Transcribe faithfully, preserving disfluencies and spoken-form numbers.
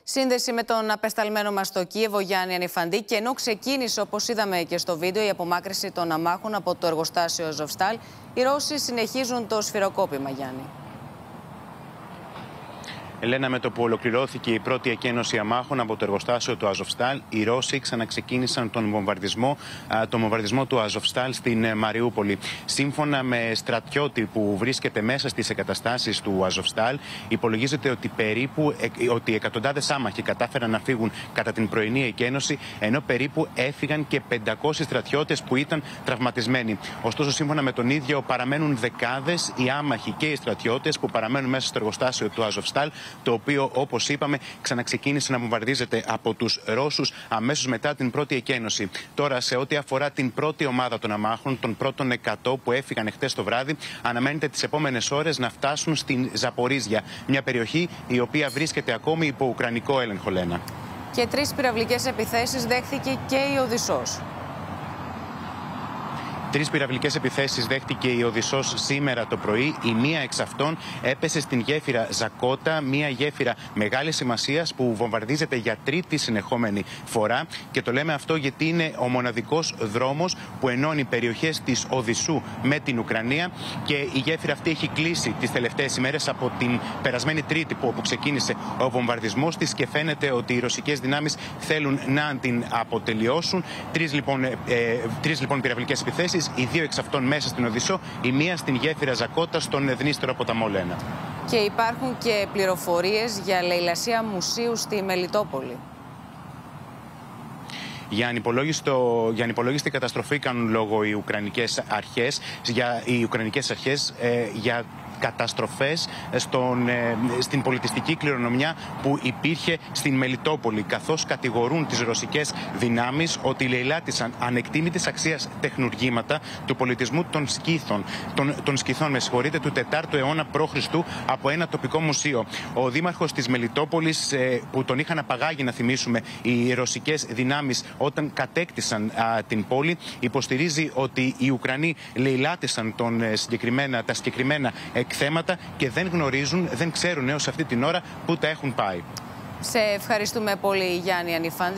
Σύνδεση με τον απεσταλμένο μας στο Κίεβο, Γιάννη Ανιφαντή, και ενώ ξεκίνησε, όπως είδαμε και στο βίντεο, η απομάκρυνση των αμάχων από το εργοστάσιο Αζοφστάλ, οι Ρώσοι συνεχίζουν το σφυροκόπημα, Γιάννη. Ελένα, με το που ολοκληρώθηκε η πρώτη εκένωση αμάχων από το εργοστάσιο του Αζοφστάλ, οι Ρώσοι ξαναξεκίνησαν τον βομβαρδισμό, τον βομβαρδισμό του Αζοφστάλ στην Μαριούπολη. Σύμφωνα με στρατιώτη που βρίσκεται μέσα στις εγκαταστάσεις του Αζοφστάλ, υπολογίζεται ότι περίπου ότι εκατοντάδες άμαχοι κατάφεραν να φύγουν κατά την πρωινή εκένωση, ενώ περίπου έφυγαν και πεντακόσιοι στρατιώτες που ήταν τραυματισμένοι. Ωστόσο, σύμφωνα με τον ίδιο, παραμένουν δεκάδες οι άμαχοι και οι στρατιώτες που παραμένουν μέσα στο εργοστάσιο του Αζοφστάλ, το οποίο, όπως είπαμε, ξαναξεκίνησε να βομβαρδίζεται από τους Ρώσους αμέσως μετά την πρώτη εκένωση. Τώρα, σε ό,τι αφορά την πρώτη ομάδα των αμάχων, των πρώτων εκατό που έφυγαν εχθές το βράδυ, αναμένεται τις επόμενες ώρες να φτάσουν στην Ζαπορίζια, μια περιοχή η οποία βρίσκεται ακόμη υπό ουκρανικό έλεγχο, Λένα. Και τρεις πυραυλικές επιθέσεις δέχθηκε και η Οδυσσός. Τρεις πυραυλικές επιθέσεις δέχτηκε η Οδυσσός σήμερα το πρωί. Η μία εξ αυτών έπεσε στην γέφυρα Ζακότα, μια γέφυρα μεγάλης σημασίας που βομβαρδίζεται για τρίτη συνεχόμενη φορά. Και το λέμε αυτό γιατί είναι ο μοναδικός δρόμος που ενώνει περιοχές της Οδυσσού με την Ουκρανία. Και η γέφυρα αυτή έχει κλείσει τις τελευταίες ημέρες από την περασμένη Τρίτη που όπου ξεκίνησε ο βομβαρδισμός της, και φαίνεται ότι οι ρωσικές δυνάμεις θέλουν να την αποτελειώσουν. Τρεις λοιπόν, ε, τρεις, λοιπόν πυραυλικές επιθέσεις. Οι δύο εξ αυτών μέσα στην Οδυσσό, η μία στην γέφυρα Ζακότα στον Δνήστερο ποταμό, Λένα. Και υπάρχουν και πληροφορίες για λαιλασία μουσείου στη Μελιτόπολη. Για ανυπολόγιστο, για ανυπολόγιστη καταστροφή κάνουν λόγο οι Ουκρανικές αρχές, για, οι Ουκρανικές αρχές ε, για καταστροφές στον, ε, στην πολιτιστική κληρονομιά που υπήρχε στην Μελιτόπολη, καθώς κατηγορούν τις ρωσικές δυνάμεις ότι λαιλάτισαν ανεκτήμητης αξίας τεχνουργήματα του πολιτισμού των Σκύθων, των, των Σκυθών, με συγχωρείτε, του τετάρτου αιώνα π.Χ. από ένα τοπικό μουσείο. Ο δήμαρχος της Μελιτόπολης, ε, που τον είχαν απαγάγει, να θυμίσουμε, οι ρωσικές δυνάμεις όταν κατέκτησαν α, την πόλη, υποστηρίζει ότι οι Ουκρανοί λαιλάτισαν τον, ε, συγκεκριμένα, τα συγκεκριμένα εκθέματα και δεν γνωρίζουν, δεν ξέρουν έως αυτή την ώρα πού τα έχουν πάει. Σε ευχαριστούμε πολύ, Γιάννη Ανιφαντή.